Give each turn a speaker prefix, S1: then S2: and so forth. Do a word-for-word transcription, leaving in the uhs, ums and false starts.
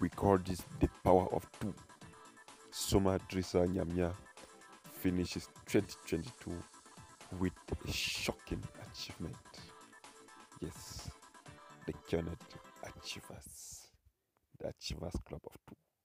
S1: We call this the power of two. Somma Drissa Nyamya finishes twenty twenty-two with a shocking achievement. Yes, the Qnet Achievers, the Achievers Club of Two.